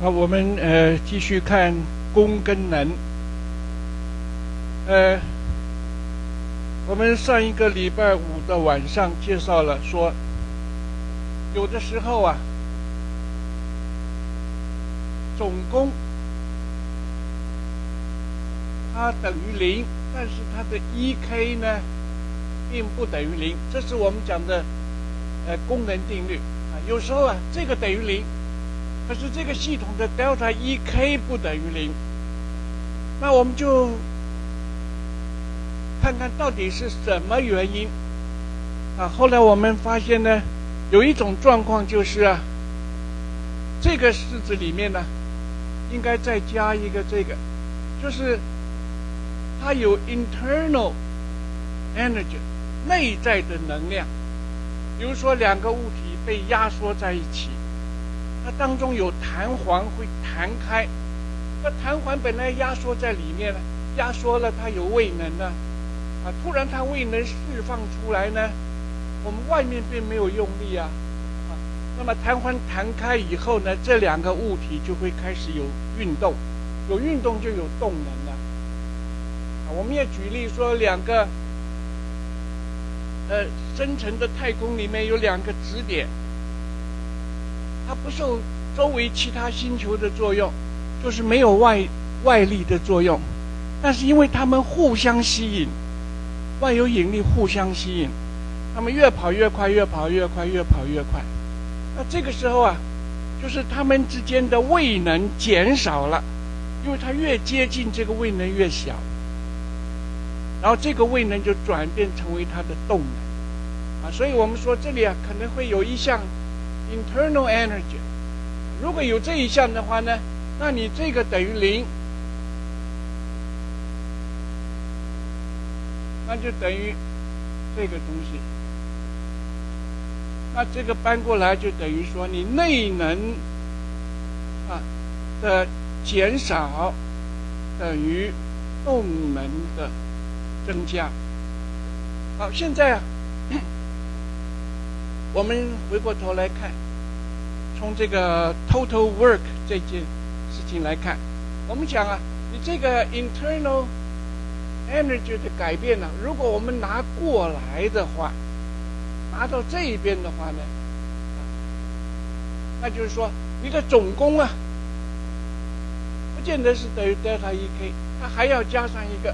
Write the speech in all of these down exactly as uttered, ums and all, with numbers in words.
好，我们呃继续看功跟能。呃，我们上一个礼拜五的晚上介绍了说，有的时候啊，总功它等于零，但是它的 E K 呢并不等于零，这是我们讲的呃功能定律啊。有时候啊，这个等于零。可是这个系统的 delta E K 不等于零，那我们就看看到底是什么原因啊？后来我们发现呢，有一种状况就是啊，这个式子里面呢，应该再加一个这个，就是它有 internal energy 内在的能量，比如说两个物体被压缩在一起。它当中有弹簧会弹开，那弹簧本来压缩在里面了，压缩了它有位能呢，啊，突然它位能释放出来呢，我们外面并没有用力啊，啊，那么弹簧弹开以后呢，这两个物体就会开始有运动，有运动就有动能了。啊，我们也举例说，两个呃深层的太空里面有两个质点。它不受周围其他星球的作用，就是没有外外力的作用，但是因为它们互相吸引，万有引力互相吸引，它们越跑越快，越跑越快，越跑越快。那这个时候啊，就是它们之间的位能减少了，因为它越接近这个位能越小，然后这个位能就转变成为它的动能啊，所以我们说这里啊可能会有一项。internal energy， 如果有这一项的话呢，那你这个等于零，那就等于这个东西。那这个搬过来就等于说你内能啊的减少等于动能的增加。好，现在啊。我们回过头来看，从这个 total work 这件事情来看，我们讲啊，你这个 internal energy 的改变呢、啊，如果我们拿过来的话，拿到这一边的话呢，那就是说你的总功啊，不见得是等于 delta E K， 它还要加上一个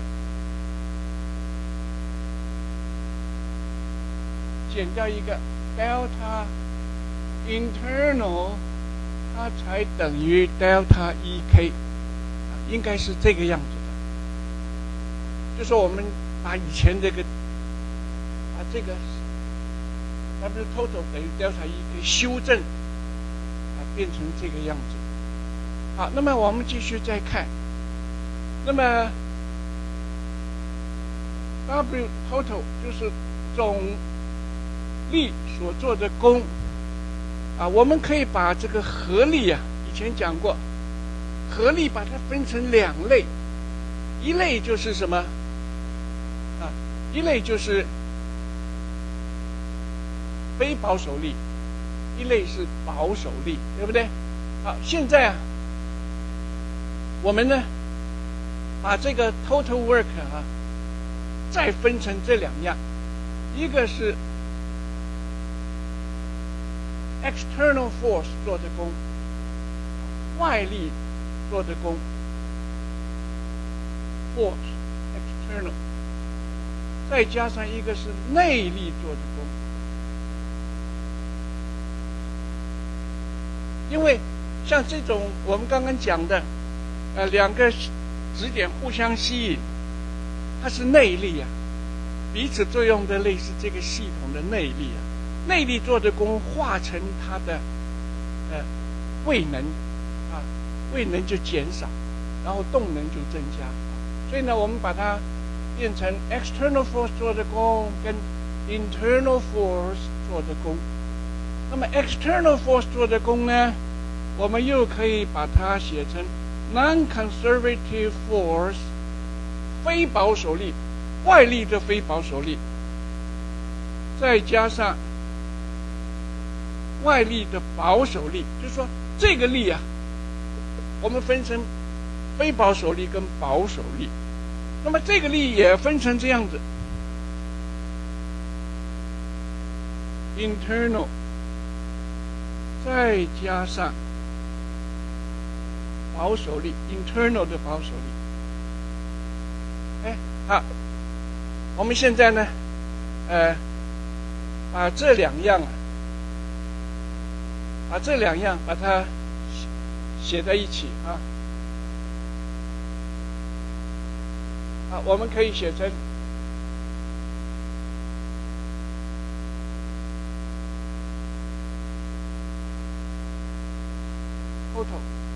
减掉一个。delta internal 它才等于 delta E K， 应该是这个样子的。就说我们把以前这个把这个 W total 等于 delta E K 修正啊，变成这个样子。好，那么我们继续再看，那么 W total 就是总力所做的功啊，我们可以把这个合力啊，以前讲过，合力把它分成两类，一类就是什么啊？一类就是非保守力，一类是保守力，对不对？好，现在啊，我们呢把这个 total work 啊再分成这两样，一个是external force 做的功，外力做的功 ，force external， 再加上一个是内力做的功。因为像这种我们刚刚讲的，呃，两个质点互相吸引，它是内力啊，彼此作用的类似这个系统的内力啊。内力做的功化成它的呃位能啊，位能就减少，然后动能就增加。所以呢，我们把它变成 external force 做的功跟 internal force 做的功。那么 external force 做的功呢，我们又可以把它写成 non-conservative force 非保守力，外力的非保守力，再加上外力的保守力，就是说这个力啊我们分成非保守力跟保守力。那么这个力也分成这样子 ：internal， 再加上保守力 ，internal 的保守力。哎，好，我们现在呢，呃，把这两样啊，把这两样把它写在一起啊。啊，我们可以写成 total。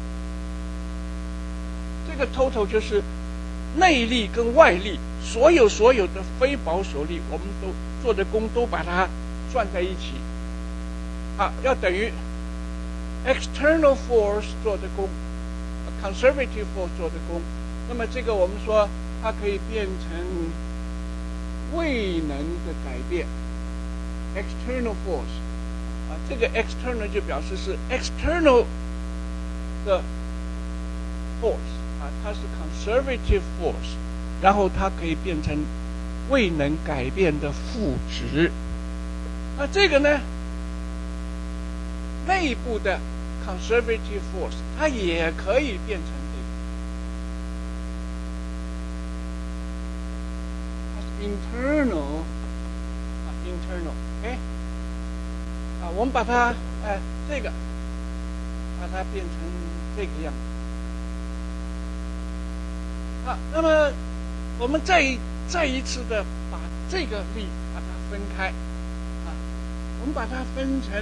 这个 total 就是内力跟外力，所有所有的非保守力，我们都做的功都把它算在一起。啊，要等于 external force 做的功 ，conservative force 做的功。那么这个我们说它可以变成位能的改变 ，external force。啊，这个 external 就表示是 external 的 force。啊，它是 conservative force， 然后它可以变成未能改变的负值。那这个呢，内部的 conservative force， 它也可以变成这个，它是 internal， 啊 internal， 哎，啊，我们把它，哎，这个，把它变成这个样子。啊，那么我们再再一次的把这个力把它分开，啊，我们把它分成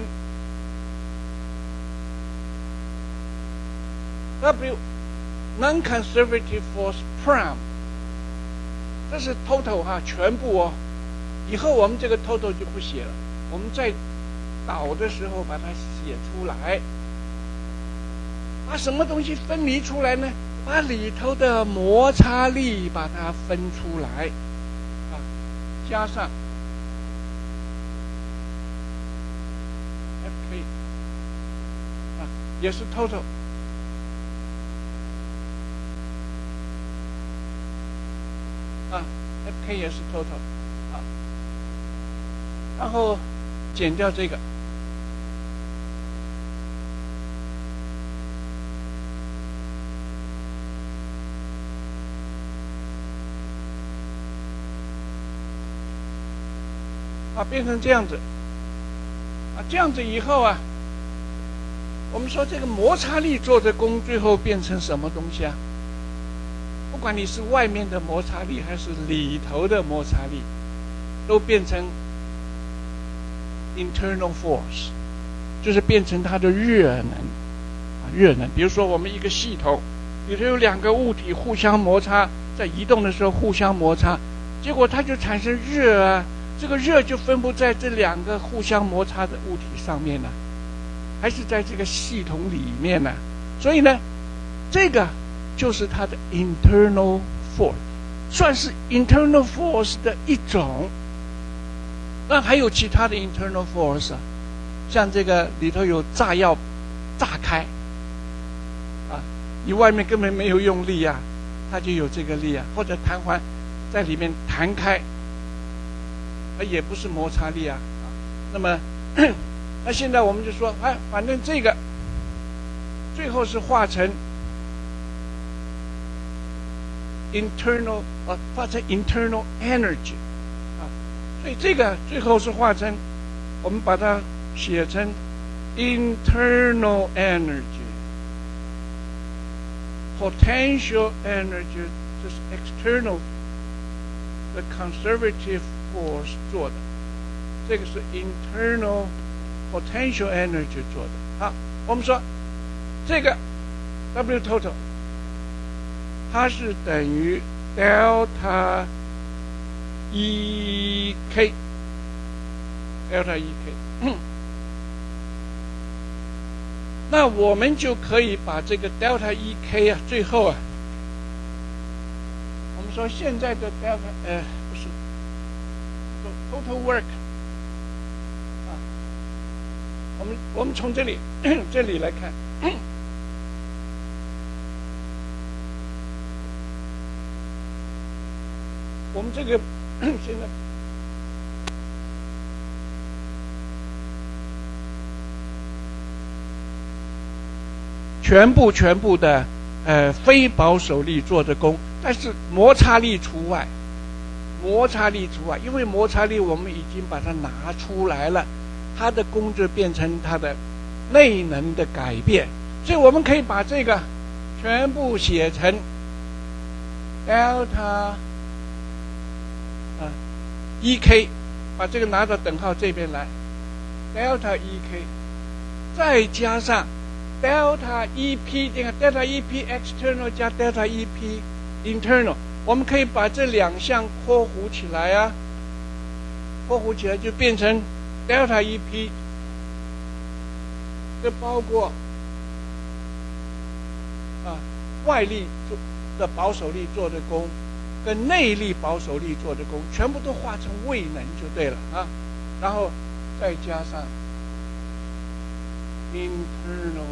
W non-conservative force prime， 这是 total 哈、啊，全部哦。以后我们这个 total 就不写了，我们在导的时候把它写出来，把什么东西分离出来呢？把里头的摩擦力把它分出来，啊，加上 F K， 啊，也是 total， 啊 ，F K 也是 total， 啊，然后减掉这个。啊，变成这样子，啊，这样子以后啊，我们说这个摩擦力做的功，最后变成什么东西啊？不管你是外面的摩擦力还是里头的摩擦力，都变成 internal force， 就是变成它的热能，啊，热能。比如说我们一个系统里头有两个物体互相摩擦，在移动的时候互相摩擦，结果它就产生热啊。这个热就分布在这两个互相摩擦的物体上面呢，还是在这个系统里面呢？所以呢，这个就是它的 internal force， 算是 internal force 的一种。那还有其他的 internal force 啊，像这个里头有炸药炸开，啊，你外面根本没有用力啊，它就有这个力啊，或者弹簧在里面弹开。也不是摩擦力啊，啊，那么，那现在我们就说，哎，反正这个最后是化成 internal 啊，化成 internal energy 啊，所以这个最后是化成，我们把它写成 internal energy，potential energy 这是 external the conservative force 做的，这个是 internal potential energy 做的。好，我们说这个 W total 它是等于 delta E K delta E K， 那我们就可以把这个 delta E K 啊，最后啊，我们说现在的 delta 呃。total work 啊，我们我们从这里这里来看， 我们这个现在全部全部的呃非保守力做的功，但是摩擦力除外，摩擦力除外，因为摩擦力我们已经把它拿出来了，它的功就变成它的内能的改变，所以我们可以把这个全部写成 delta 啊 E K， 把这个拿到等号这边来 delta E K， 再加上 delta E P， 这个 delta E P external 加 delta E P internal， 我们可以把这两项括弧起来啊，括弧起来就变成 delta E P， 这包括啊外力的保守力做的功跟内力保守力做的功全部都化成位能就对了啊，然后再加上 internal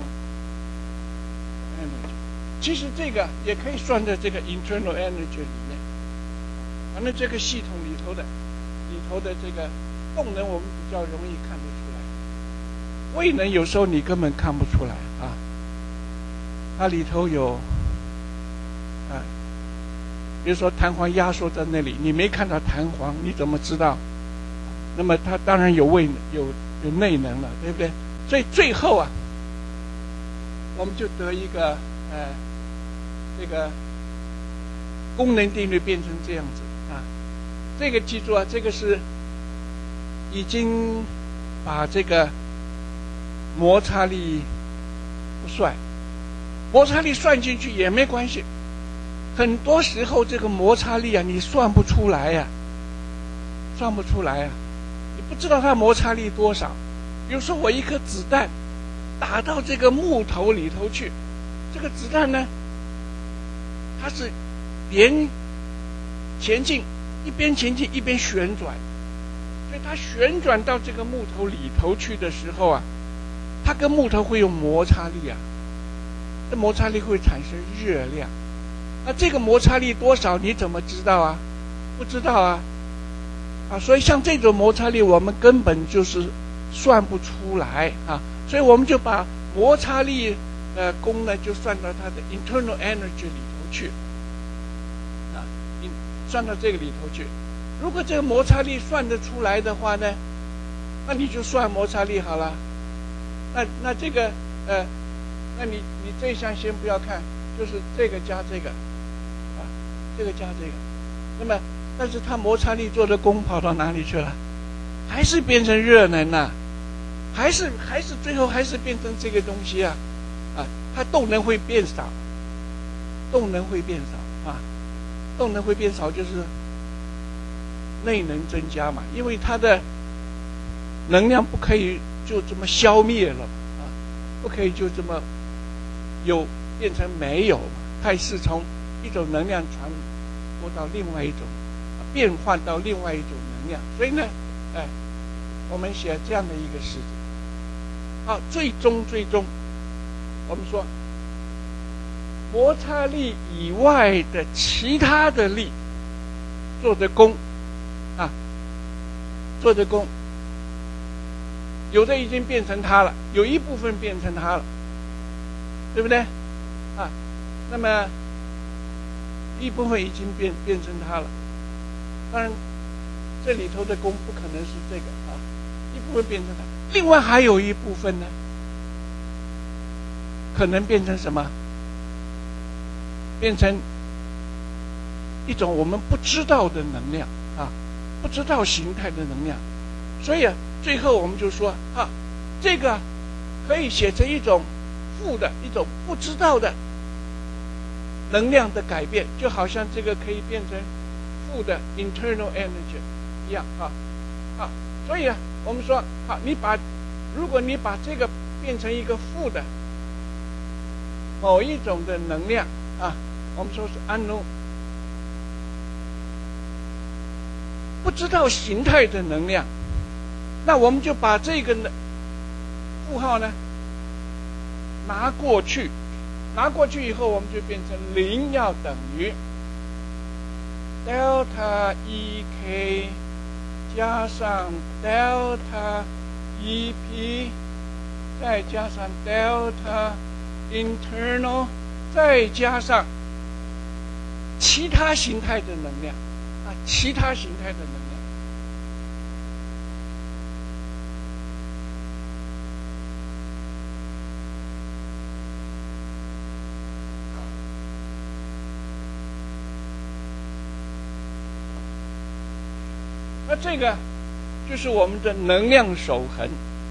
energy， 其实这个也可以算在这个 internal energy 里面，反正这个系统里头的里头的这个动能我们比较容易看得出来，位能有时候你根本看不出来啊，它里头有啊，比如说弹簧压缩在那里，你没看到弹簧，你怎么知道？那么它当然有位有有内能了，对不对？所以最后啊，我们就得一个呃，这个功能定律变成这样子啊。这个记住啊，这个是已经把这个摩擦力不算，摩擦力算进去也没关系。很多时候这个摩擦力啊，你算不出来呀、啊，算不出来啊，你不知道它摩擦力多少。比如说我一颗子弹打到这个木头里头去，这个子弹呢，它是连前进，一边前进一边旋转，所以它旋转到这个木头里头去的时候啊，它跟木头会有摩擦力啊，这摩擦力会产生热量。那这个摩擦力多少你怎么知道啊？不知道啊，啊，所以像这种摩擦力我们根本就是算不出来啊，所以我们就把摩擦力呃功呢就算到它的 internal energy 里头去，啊，算到这个里头去。如果这个摩擦力算得出来的话呢，那你就算摩擦力好了。那那这个呃，那你你这一项先不要看，就是这个加这个。这个加这个，那么但是它摩擦力做的功跑到哪里去了？还是变成热能啊，还是还是最后还是变成这个东西啊，啊，它动能会变少，动能会变少啊，动能会变少就是内能增加嘛，因为它的能量不可以就这么消灭了啊，不可以就这么有变成没有嘛，它是从一种能量传播到另外一种，变换到另外一种能量，所以呢，哎，我们写这样的一个式子。好，最终最终，我们说摩擦力以外的其他的力做的功啊，做的功，有的已经变成它了，有一部分变成它了，对不对？啊，那么一部分已经变变成它了，当然这里头的功不可能是这个啊，一部分变成它，另外还有一部分呢，可能变成什么？变成一种我们不知道的能量啊，不知道形态的能量，所以啊，最后我们就说啊，这个可以写成一种负的一种不知道的能量的改变，就好像这个可以变成负的 internal energy 一样啊，啊，所以啊，我们说好，你把如果你把这个变成一个负的某一种的能量啊，我们说是 unknown 不知道形态的能量，那我们就把这个负号呢拿过去。拿过去以后，我们就变成零要等于 delta E K 加上 delta E P 再加上 delta internal 再加上其他形态的能量啊，其他形态的能量。那这个就是我们的能量守恒，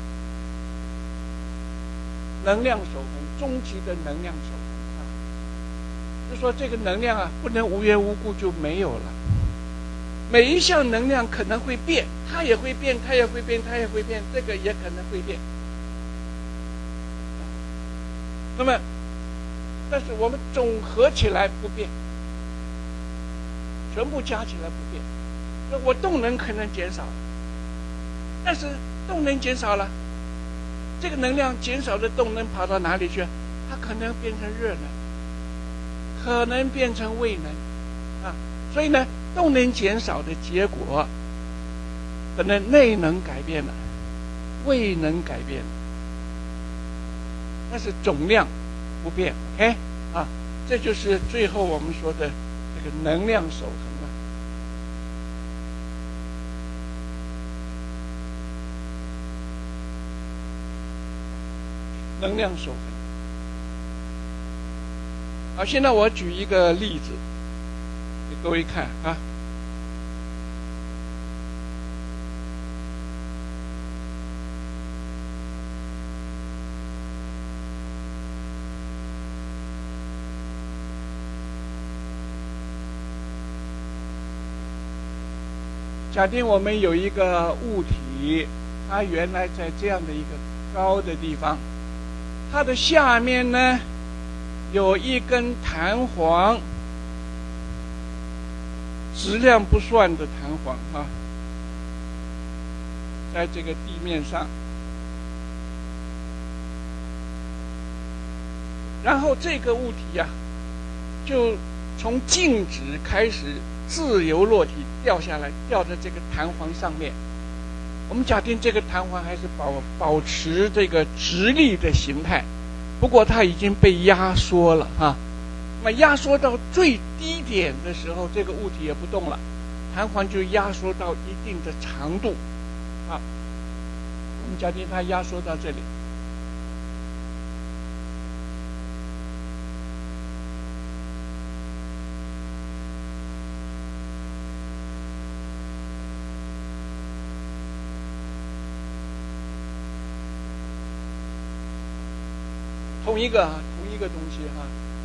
能量守恒，终极的能量守恒啊，就说这个能量啊，不能无缘无故就没有了。每一项能量可能会变，它也会变，它也会变，它也会变，这个也可能会变。那么，但是我们总合起来不变，全部加起来不变。我动能可能减少，但是动能减少了，这个能量减少的动能跑到哪里去？它可能变成热能，可能变成胃能啊。所以呢，动能减少的结果，可能内能改变了，胃能改变了，但是总量不变。OK 啊，这就是最后我们说的这个能量守恒。能量守恒。好，现在我举一个例子给各位看啊。假定我们有一个物体，它原来在这样的一个高的地方。它的下面呢，有一根弹簧，质量不算的弹簧啊，在这个地面上。然后这个物体呀、啊，就从静止开始自由落体掉下来，掉在这个弹簧上面。我们假定这个弹簧还是保保持这个直立的形态，不过它已经被压缩了啊。那么压缩到最低点的时候，这个物体也不动了，弹簧就压缩到一定的长度啊。我们假定它压缩到这里，同一个啊，同一个东西哈。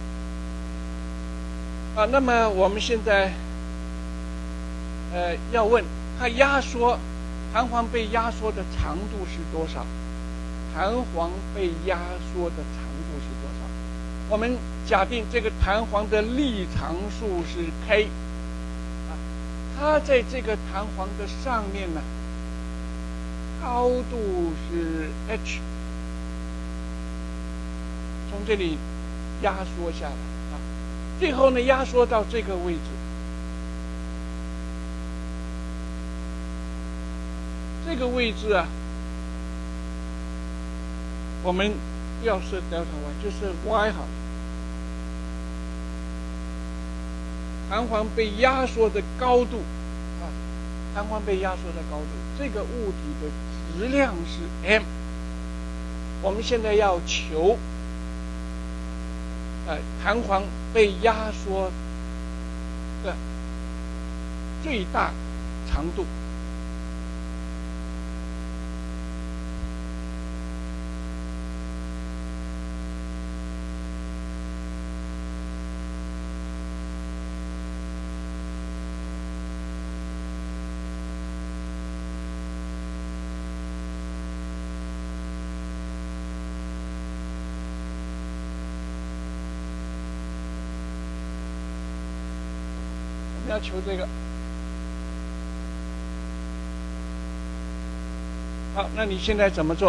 啊，那么我们现在，呃，要问它压缩，弹簧被压缩的长度是多少？弹簧被压缩的长度是多少？我们假定这个弹簧的力长数是 k， 啊，它在这个弹簧的上面呢，高度是 h。从这里压缩下来啊，最后呢压缩到这个位置，这个位置啊，我们不要设 delta y， 就设 y 好了。弹簧被压缩的高度啊，弹簧被压缩的高度，这个物体的质量是 m。我们现在要求。呃，弹簧被压缩的最大长度，要求这个。好，那你现在怎么做？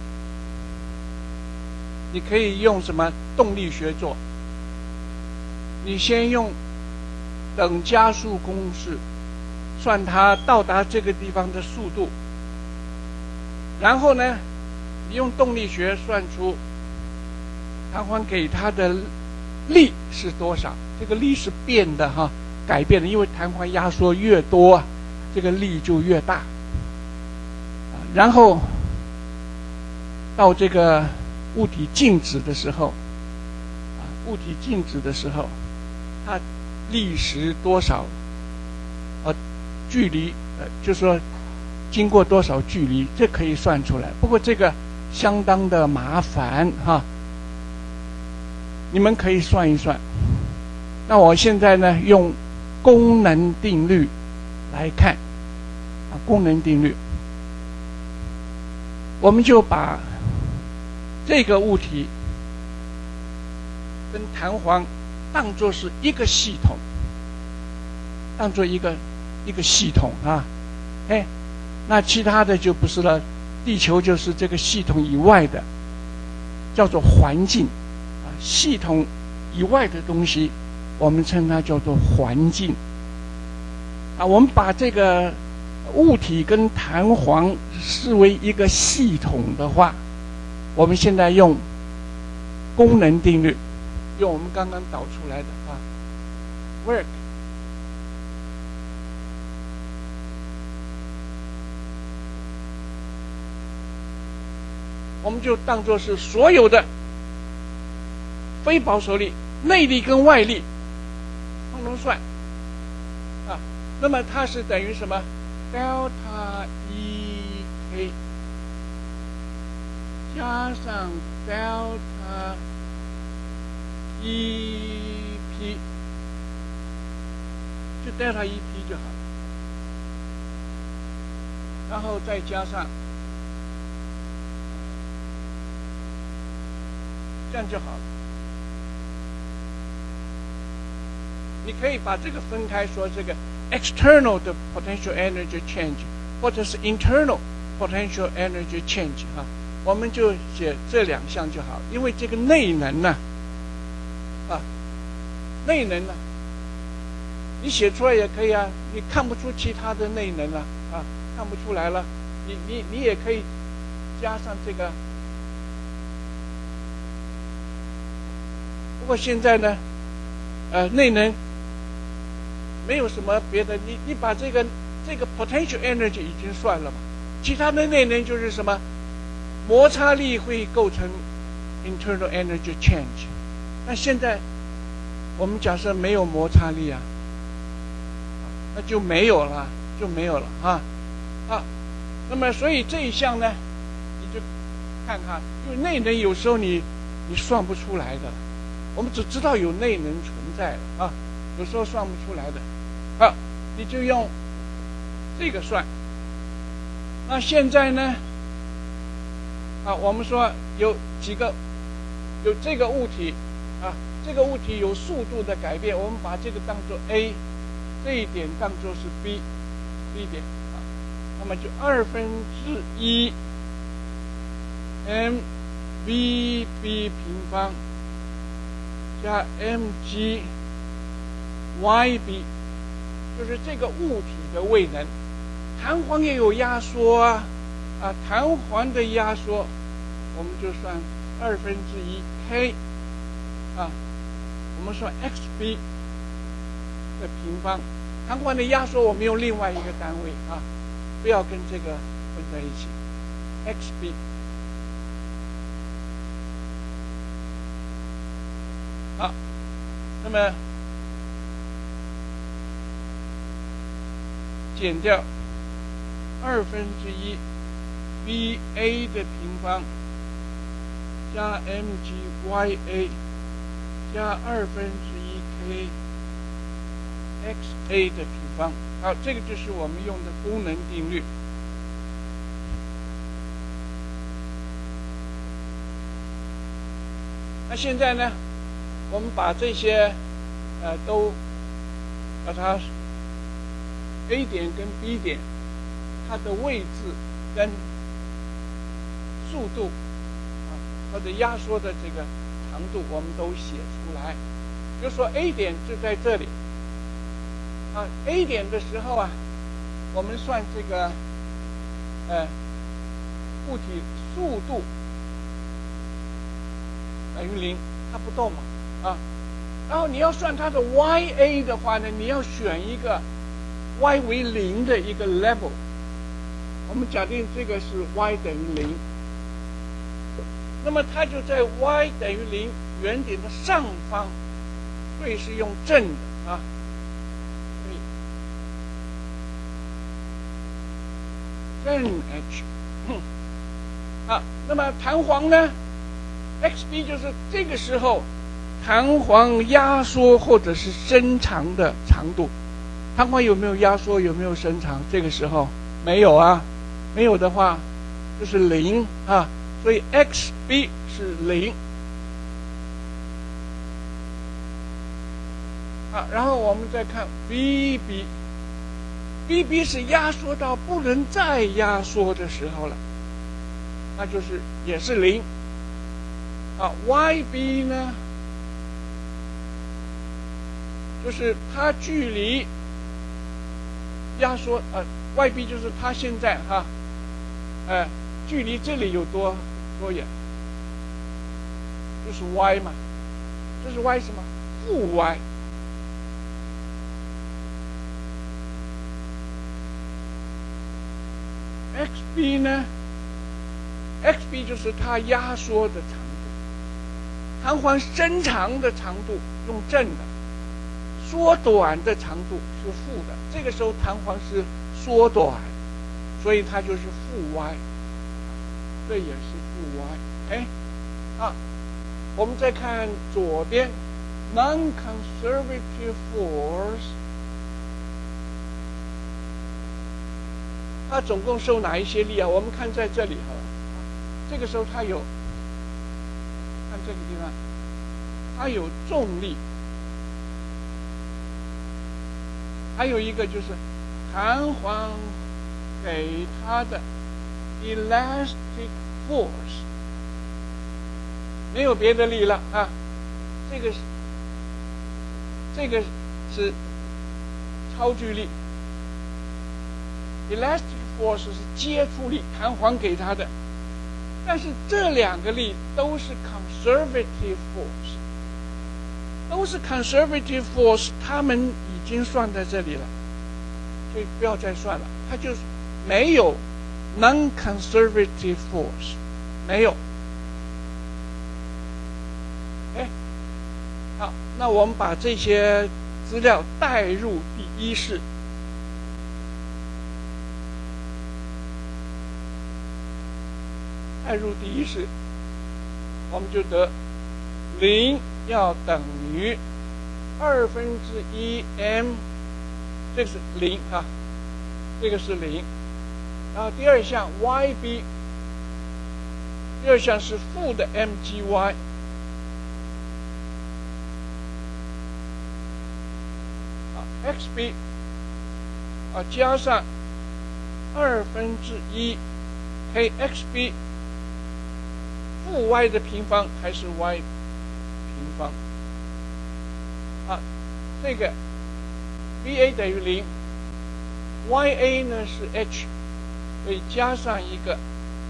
你可以用什么动力学做？ 你先用等加速公式算它到达这个地方的速度，然后呢，你用动力学算出弹簧给它的力是多少。这个力是变的哈，改变的，因为弹簧压缩越多，这个力就越大。然后到这个物体静止的时候，啊，物体静止的时候，它历时多少？呃，距离，呃，就是说经过多少距离，这可以算出来。不过这个相当的麻烦哈，你们可以算一算。那我现在呢，用功能定律来看，啊，功能定律，我们就把这个物体跟弹簧当作是一个系统，当作一个一个系统啊，哎，那其他的就不是了，地球就是这个系统以外的，叫做环境啊，系统以外的东西，我们称它叫做环境啊。我们把这个物体跟弹簧视为一个系统的话，我们现在用功能定律，用我们刚刚导出来的啊 ，work， 我们就当作是所有的非保守力、内力跟外力，通通算啊。那么它是等于什么 ？delta E K 加上 delta E P， 就 delta E P 就好，然后再加上，这样就好了。你可以把这个分开说，这个 external 的 potential energy change 或者是 internal potential energy change 哈，我们就写这两项就好，因为这个内能呢，啊，内能呢，你写出来也可以啊，你看不出其他的内能了啊，看不出来了，你你你也可以加上这个。不过现在呢，呃，内能没有什么别的，你你把这个这个 potential energy 已经算了嘛，其他的内能就是什么摩擦力会构成 internal energy change。那现在我们假设没有摩擦力啊，那就没有了，就没有了啊啊。那么所以这一项呢，你就看看，因为内能有时候你你算不出来的，我们只知道有内能存在了啊，有时候算不出来的。好，你就用这个算。那现在呢？啊，我们说有几个，有这个物体，啊，这个物体有速度的改变，我们把这个当作 A， 这一点当作是 B，B 点啊，那么就二分之一 m v b 平方加 mg yb。就是这个物体的位能，弹簧也有压缩啊，啊，弹簧的压缩，我们就算二分之一 k， 啊，我们算 xb 的平方，弹簧的压缩我们用另外一个单位啊，不要跟这个混在一起 ，xb， 好，那么。减掉二分之一 v a 的平方加 mg ya 加二分之一 k xa 的平方。好，这个就是我们用的功能定律。那现在呢，我们把这些呃都把它。A 点跟 B 点，它的位置跟速度啊，或者压缩的这个长度，我们都写出来。 比如说 A 点就在这里，啊 ，A 点的时候啊，我们算这个，呃，物体速度等于零，它不动嘛，啊，然后你要算它的 Y A 的话呢，你要选一个 Y 为零的一个 level。我们假定这个是 Y 等于零，那么它就在 Y 等于零原点的上方，所以是用正的啊。正 H， 啊，那么弹簧呢 ？X B 就是这个时候弹簧压缩或者是伸长的长度。弹簧有没有压缩？有没有伸长？这个时候没有啊，没有的话就是零啊，所以 X B 是零。啊，然后我们再看 V B。V B 是压缩到不能再压缩的时候了，那就是也是零。啊 ，Y B 呢，就是它距离压缩呃 ，Y B 就是它现在哈，呃，距离这里有多多远？就是 Y 嘛，这是 Y 什么？负 Y。X B 呢 ？X B 就是它压缩的长度，弹簧伸长的长度用正的，缩短的长度是负的。这个时候弹簧是缩短，所以它就是负 Y， 这也是负 Y。哎，啊，我们再看左边 ，non-conservative force。它总共受哪一些力啊？我们看在这里哈，这个时候它有，看这个地方，它有重力，还有一个就是弹簧给它的 elastic force， 没有别的力了啊。这个是这个是超距力 ，elastic force 是接触力，弹簧给它的，但是这两个力都是 conservative force， 都是 conservative force， 它们已经算在这里了，所以不要再算了，它就是没有 non-conservative force， 没有。哎，好，那我们把这些资料带入第一式。带入第一式，我们就得零要等于二分之一 m， 这个是零啊，这个是零。然后第二项 Y B， 第二项是负的 mgy， 啊 X B 啊加上二分之一 k X B。负 y 的平方还是 y 平方啊？这个 V A 等于零 ，Y A 呢是 h， 所以加上一个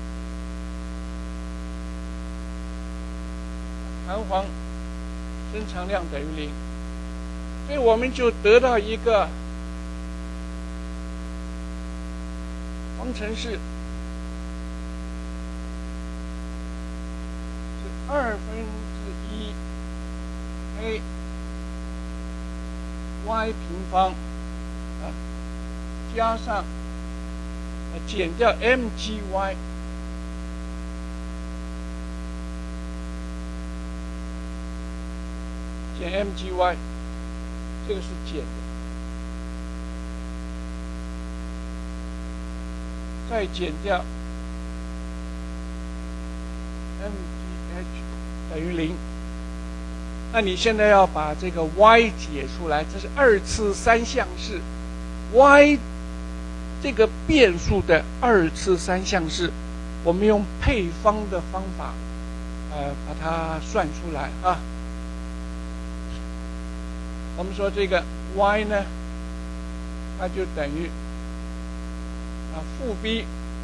弹簧伸长量等于零，所以我们就得到一个方程式。二分之一 a y 平方啊，加上啊减掉 mgy， 减 mgy， 这个是减的，再减掉 m。h 等于零，那你现在要把这个 y 解出来，这是二次三项式 ，y 这个变数的二次三项式，我们用配方的方法，呃，把它算出来啊。 我们说这个 y 呢，它就等于啊负 b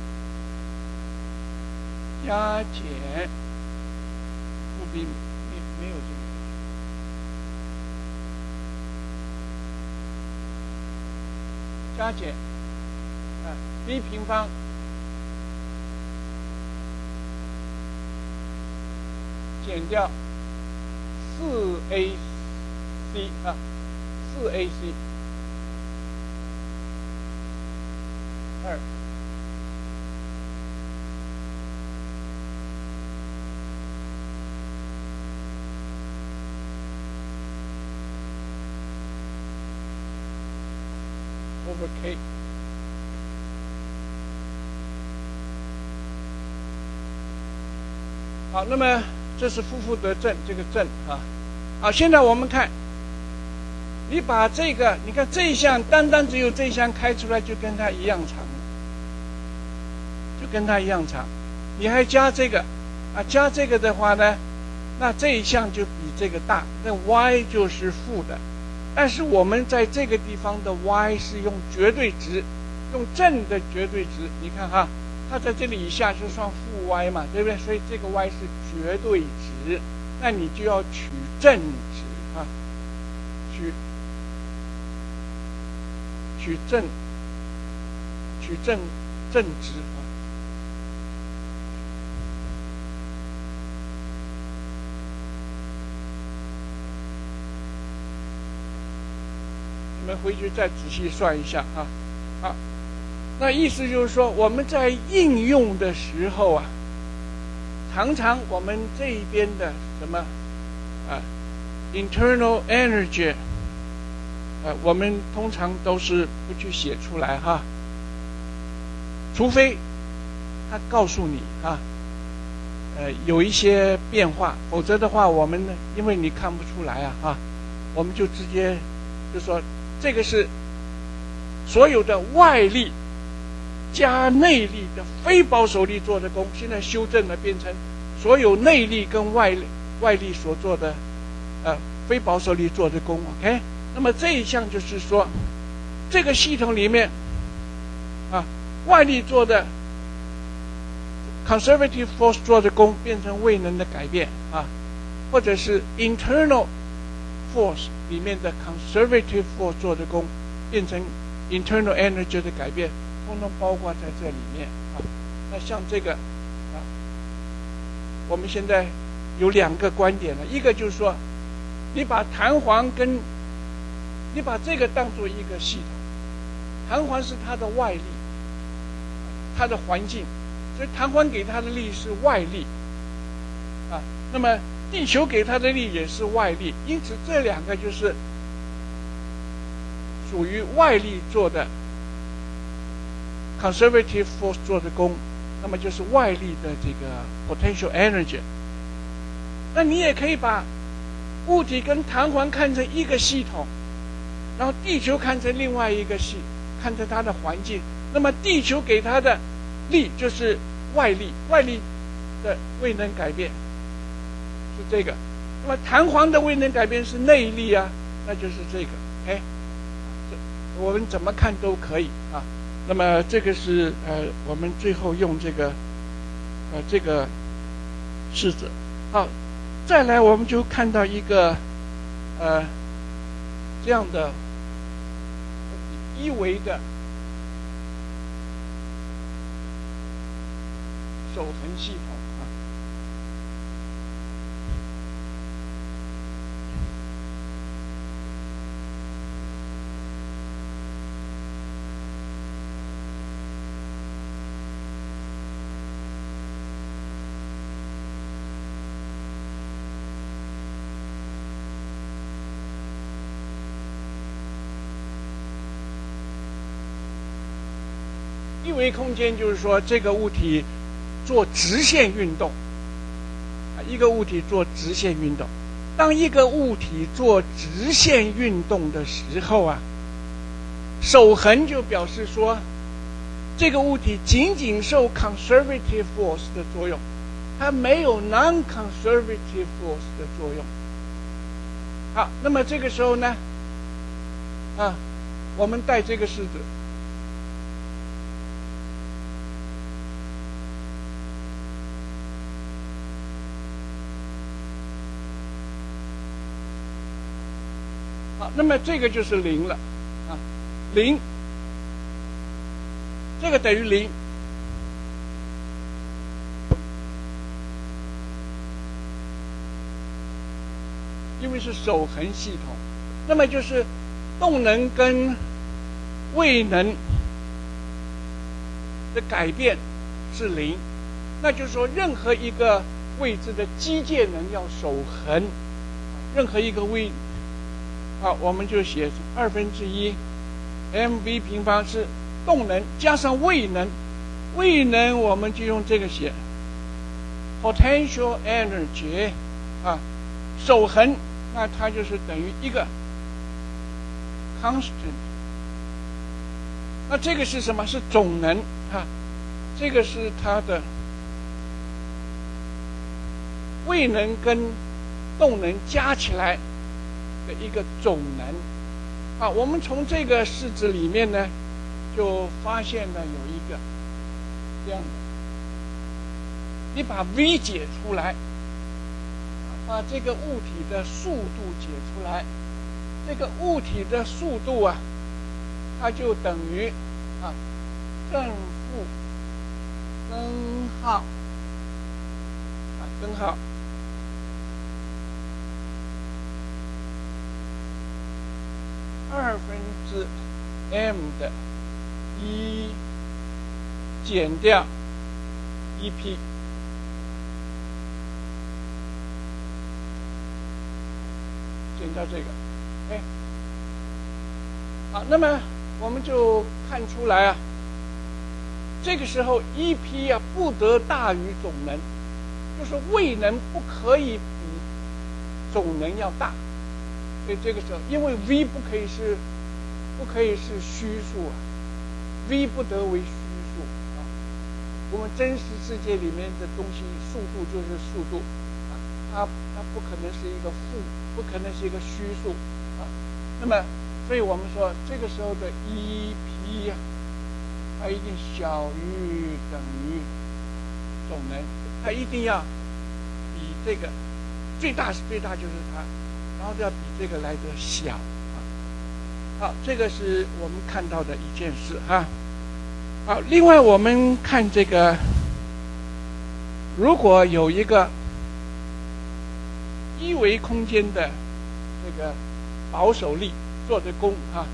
加减负 b 没没有这个加减啊 b 平方减掉四 a c 啊，四 a c 二over k。好，那么这是负负得正，这个正啊。好，现在我们看，你把这个，你看这一项，单单只有这一项开出来，就跟它一样长，就跟它一样长。你还加这个，啊，加这个的话呢，那这一项就比这个大，那 y 就是负的。但是我们在这个地方的 y 是用绝对值，用正的绝对值。你看哈，它在这里以下就算负 y 嘛，对不对？所以这个 y 是绝对值，那你就要取正值啊，取取正取正正值啊。你们回去再仔细算一下啊，好，那意思就是说，我们在应用的时候啊，常常我们这一边的什么啊 ，internal energy， 呃，我们通常都是不去写出来哈，除非他告诉你啊，呃，有一些变化，否则的话，我们呢，因为你看不出来啊，哈，我们就直接就说。这个是所有的外力加内力的非保守力做的功，现在修正了，变成所有内力跟外力外力所做的呃非保守力做的功。OK， 那么这一项就是说，这个系统里面啊，外力做的 conservative force 做的功变成位能的改变啊，或者是 internal force 里面的 conservative force 做的功变成 internal energy 的改变，通通包括在这里面啊。那像这个啊，我们现在有两个观点了，一个就是说，你把弹簧跟你把这个当作一个系统，弹簧是它的外力，它的环境，所以弹簧给它的力是外力啊。那么地球给它的力也是外力，因此这两个就是属于外力做的 conservative force 做的功，那么就是外力的这个 potential energy。那你也可以把物体跟弹簧看成一个系统，然后地球看成另外一个系，看成它的环境。那么地球给它的力就是外力，外力的位能改变。是这个，那么弹簧的位能改变是内力啊，那就是这个 ，OK， 我们怎么看都可以啊。那么这个是呃，我们最后用这个呃这个式子。好，再来我们就看到一个呃这样的一维的守恒系统。一维空间就是说，这个物体做直线运动，啊，一个物体做直线运动。当一个物体做直线运动的时候啊，守恒就表示说，这个物体仅仅受 conservative force 的作用，它没有 non-conservative force 的作用。好，那么这个时候呢， 啊，我们带这个式子。好，那么这个就是零了，啊，零，这个等于零，因为是守恒系统，那么就是动能跟位能的改变是零，那就是说任何一个位置的机械能要守恒，任何一个位。好，我们就写二分之一 mv 平方是动能加上位能，位能我们就用这个写 potential energy 啊，守恒，那它就是等于一个 constant。那这个是什么？是总能啊，这个是它的位能跟动能加起来的一个总能。啊，我们从这个式子里面呢，就发现呢有一个这样的，你把 v 解出来，把这个物体的速度解出来，这个物体的速度啊，它就等于啊正负根号啊根号。二分之 m 的一减掉一 p， 减掉这个，哎，好，那么我们就看出来啊，这个时候一 p 啊不得大于总能，就是位能不可以比总能要大。所以这个时候，因为 v 不可以是不可以是虚数啊 ，v 不得为虚数啊。我们真实世界里面的东西，速度就是速度啊，它它不可能是一个负，不可能是一个虚数啊。那么，所以我们说这个时候的一 p 啊，它一定小于等于总能，它一定要比这个最大是最大就是它。然后要比这个来得小啊，好，这个是我们看到的一件事哈。好，另外我们看这个，如果有一个一维空间的这个保守力做的功哈，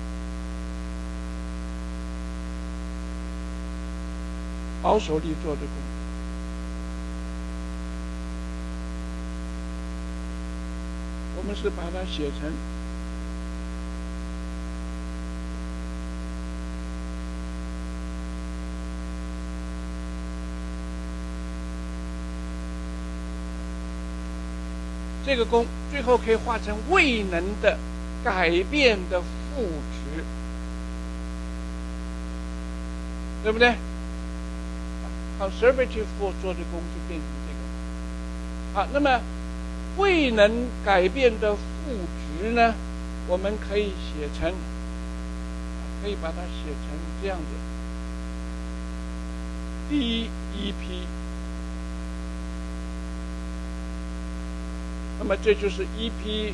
保守力做的功。我们是把它写成这个功，最后可以化成位能的改变的负值，对不对 ？conservative force 做的功就变成这个。好，那么位能改变的负值呢，我们可以写成，可以把它写成这样子 d E P， 那么这就是 E P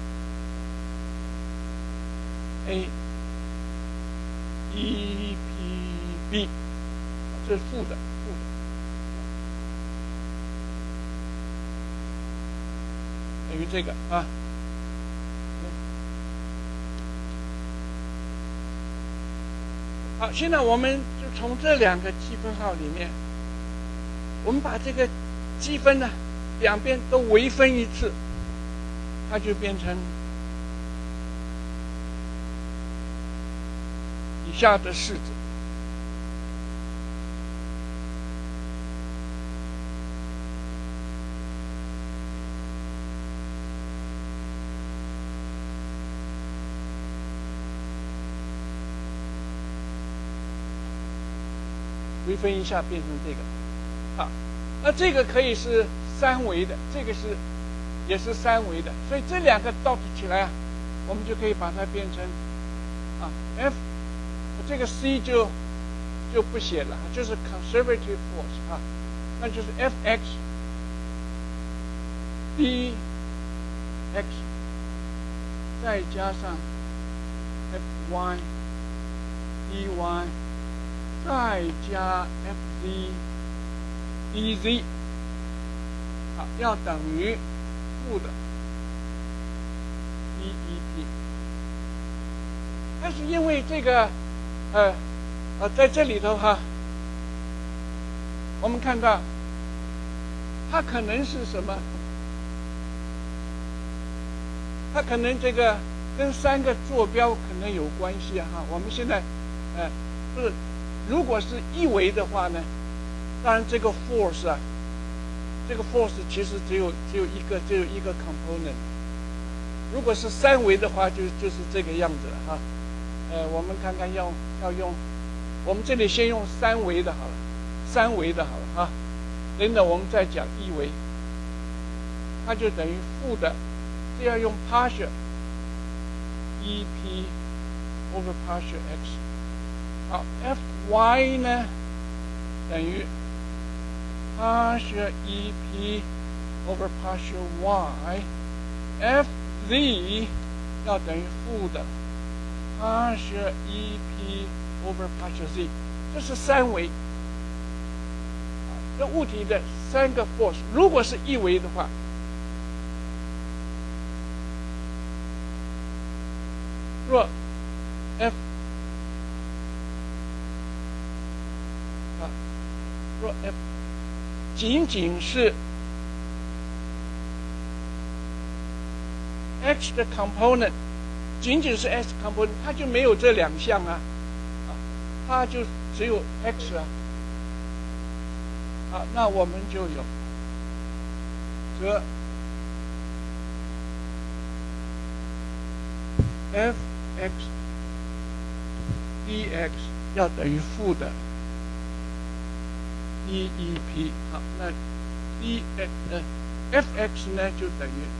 A E P B， 这是负的。等于这个啊，好，现在我们就从这两个积分号里面，我们把这个积分呢两边都微分一次，它就变成以下的式子。微分一下变成这个，好，那这个可以是三维的，这个是也是三维的，所以这两个 dot 起来啊，我们就可以把它变成啊 ，F 这个 C 就就不写了，就是 conservative force 啊，那就是 Fx dx 再加上 Fy dy 再加 Fz dz 好，要等于负的 dEt。但是因为这个呃呃在这里头哈，我们看到它可能是什么？它可能这个跟三个坐标可能有关系哈。我们现在呃不是，如果是一维的话呢，当然这个 force 啊，这个 force 其实只有只有一个只有一个 component。如果是三维的话，就就是这个样子了哈。呃，我们看看要要用，我们这里先用三维的好了，三维的好了哈。等等我们再讲一维，它就等于负的，这要用 partial E P over partial x。好 ，Fy 呢等于 partial E P over partial y，Fz 要等于负的 partial E P over partial z， 这是三维。这物体的三个 force， 如果是一维的话，若 F 啊，若 F 仅仅是 x 的 component， 仅仅是 x component， 它就没有这两项啊，啊，它就只有 x 啊。好，那我们就有则 Fx dx 要等于负的 dEp。好，那 d 呃 Fx 呢就等于，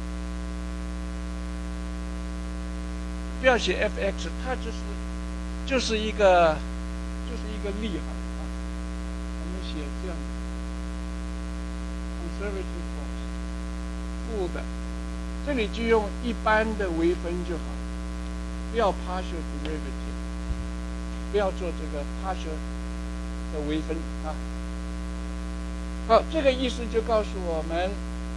不要写 Fx， 它就是就是一个就是一个力哈。写这样 conservative force 负的，这里就用一般的微分就好，不要 partial derivative， 不要做这个 partial 的微分啊。好，这个意思就告诉我们，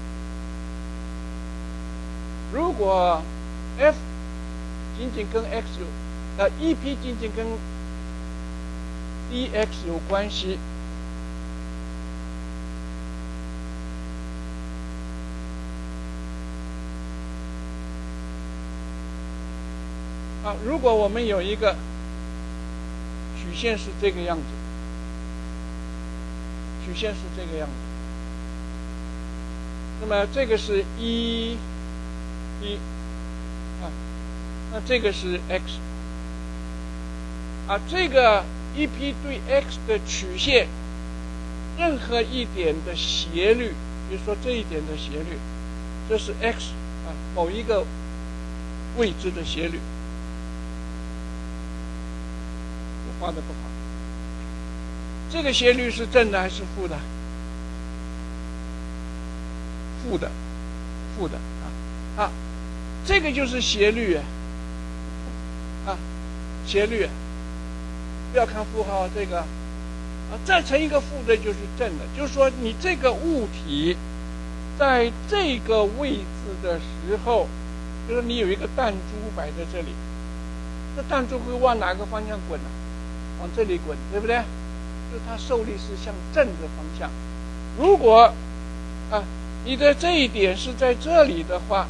如果 F 仅仅跟 x 有，呃 E P 仅仅跟 dx 有关系。啊，如果我们有一个曲线是这个样子，曲线是这个样子，那么这个是一一啊，那这个是 x 啊，这个 E P 对 x 的曲线，任何一点的斜率，比如说这一点的斜率，这是 x 啊某一个未知的斜率。画的不好，这个斜率是正的还是负的？负的，负的啊啊，这个就是斜率啊，啊，斜率，不要看负号，这个啊，再乘一个负的就是正的，就是说你这个物体在这个位置的时候，就是你有一个弹珠摆在这里，这弹珠会往哪个方向滚呢？往这里滚，对不对？就是它受力是向正的方向。如果啊，你的这一点是在这里的话，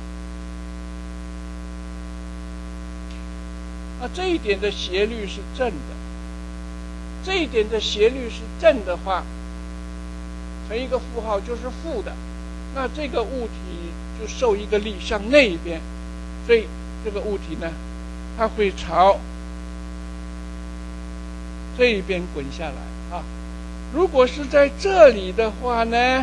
啊，这一点的斜率是正的。这一点的斜率是正的话，乘一个负号就是负的，那这个物体就受一个力向那边，所以这个物体呢，它会朝这一边滚下来啊。如果是在这里的话呢，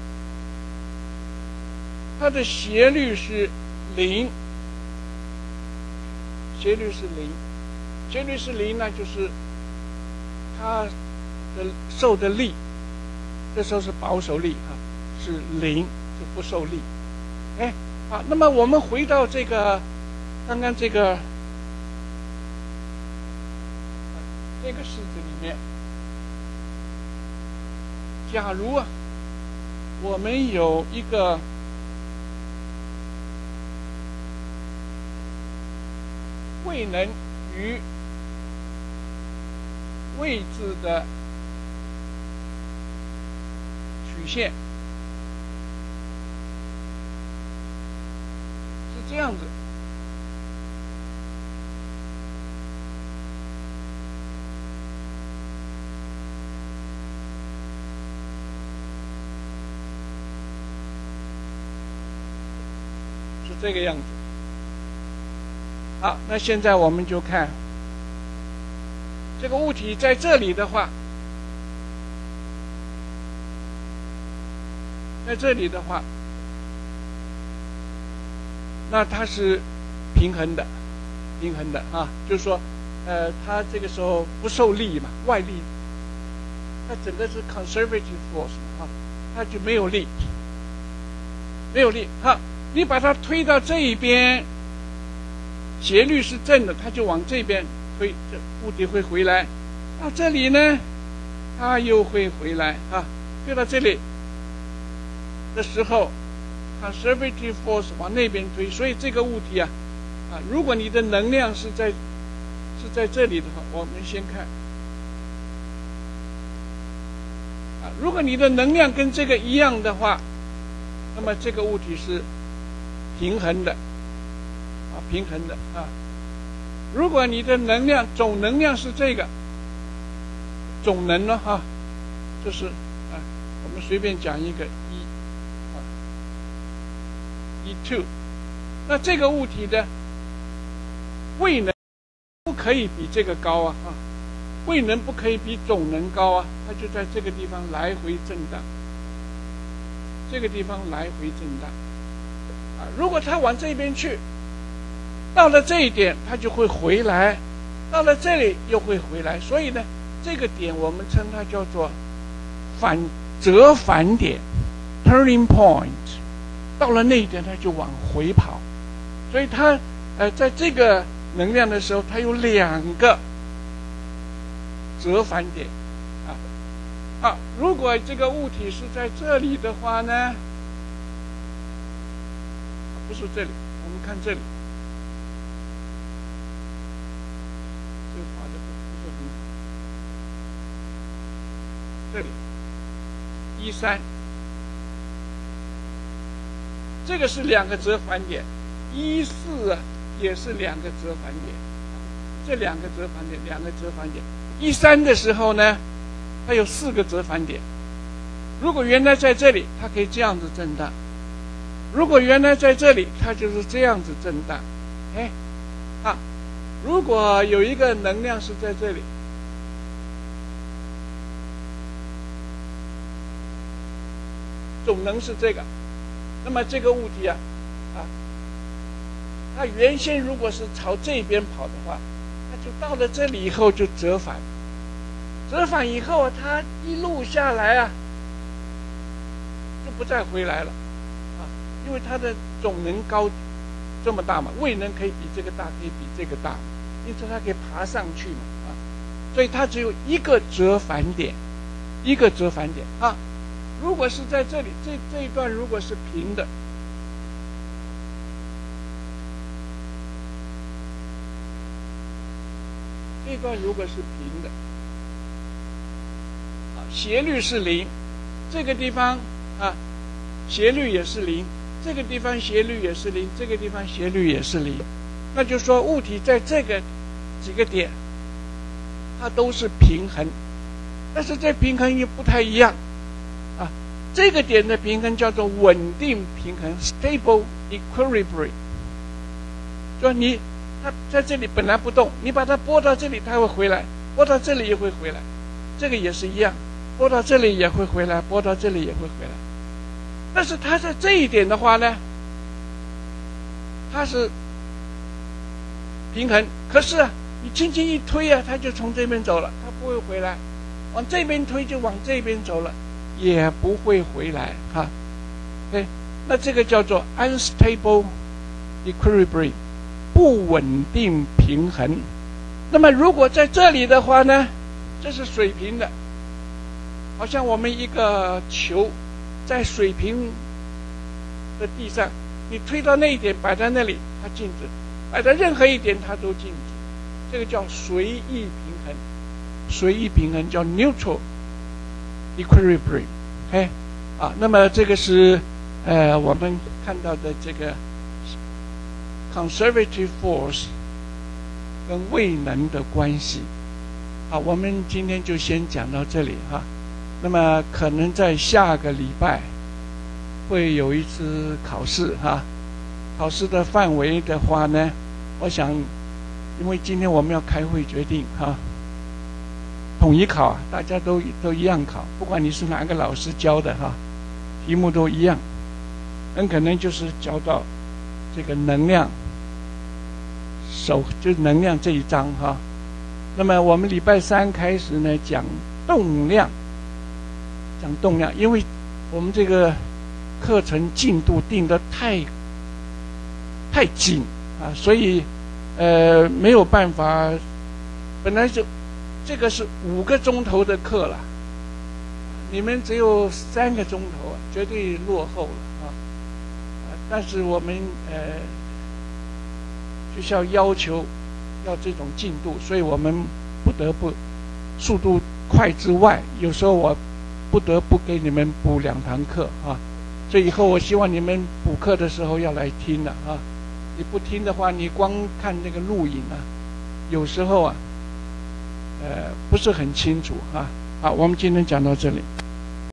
它的斜率是零，斜率是零。 斜率是零呢，就是它的受的力，这时候是保守力啊，是零，就不受力。哎，好，那么我们回到这个刚刚这个这个式子里面，假如啊，我们有一个位能与位置的曲线是这样子，是这个样子。好，那现在我们就看这个物体在这里的话，在这里的话，那它是平衡的，平衡的啊，就是说，呃，它这个时候不受力嘛，外力，它整个是 conservative force 啊，它就没有力，没有力。好，你把它推到这一边。斜率是正的，它就往这边推，这物体会回来。到这里呢，它又会回来啊。推到这里的时候 ，conservative force 往那边推，所以这个物体啊，啊，如果你的能量是在是在这里的话，我们先看啊，如果你的能量跟这个一样的话，那么这个物体是平衡的。平衡的啊，如果你的能量总能量是这个总能呢哈，就是啊，我们随便讲一个一啊，一 two， 那这个物体的位能不可以比这个高啊啊，位能不可以比总能高啊，它就在这个地方来回震荡，这个地方来回震荡啊，如果它往这边去。到了这一点，它就会回来；到了这里又会回来。所以呢，这个点我们称它叫做反折返点 （turning point）。到了那一点，它就往回跑。所以它呃，在这个能量的时候，它有两个折返点啊。好，如果这个物体是在这里的话呢，不是这里，我们看这里。这里一三，这个是两个折返点，一四啊也是两个折返点，这两个折返点，两个折返点，一三的时候呢，它有四个折返点。如果原来在这里，它可以这样子震荡；如果原来在这里，它就是这样子震荡。哎，啊，如果有一个能量是在这里。总能是这个，那么这个物体啊，啊，它原先如果是朝这边跑的话，它就到了这里以后就折返，折返以后啊，它一路下来啊，就不再回来了，啊，因为它的总能高这么大嘛，位能可以比这个大，可以比这个大，因此它可以爬上去嘛，啊，所以它只有一个折返点，一个折返点啊。如果是在这里，这这一段如果是平的，这一段如果是平的，啊，斜率是零，这个地方啊，斜率也是零，这个地方斜率也是零，这个地方斜率也是零，那就是说物体在这个几个点，它都是平衡，但是这平衡又不太一样。这个点的平衡叫做稳定平衡 （stable equilibrium）。就你它在这里本来不动，你把它拨到这里，它会回来；拨到这里也会回来。这个也是一样，拨到这里也会回来，拨到这里也会回来。但是它在这一点的话呢，它是平衡，可是啊， 你轻轻一推啊，它就从这边走了，它不会回来；往这边推就往这边走了，也不会回来哈。OK， 那这个叫做 unstable equilibrium， 不稳定平衡。那么如果在这里的话呢，这是水平的，好像我们一个球在水平的地上，你推到那一点摆在那里，它静止；摆在任何一点它都静止。这个叫随意平衡，随意平衡叫 neutral equilibrium。OK， 啊，那么这个是呃我们看到的这个 conservative force 跟位能的关系。好，我们今天就先讲到这里哈。那么可能在下个礼拜会有一次考试哈。考试的范围的话呢，我想，因为今天我们要开会决定哈，统一考啊，大家都都一样考，不管你是哪个老师教的哈，题目都一样，很可能就是教到这个能量手，就是能量这一章哈。那么我们礼拜三开始呢讲动量，讲动量，因为我们这个课程进度定得太太紧啊，所以呃没有办法，本来就这个是五个钟头的课了，你们只有三个钟头啊，绝对落后了啊！但是我们呃学校要求要这种进度，所以我们不得不速度快之外，有时候我不得不给你们补两堂课啊。所以以后我希望你们补课的时候要来听了啊！你不听的话，你光看那个录影啊，有时候啊，呃，不是很清楚啊。好，我们今天讲到这里。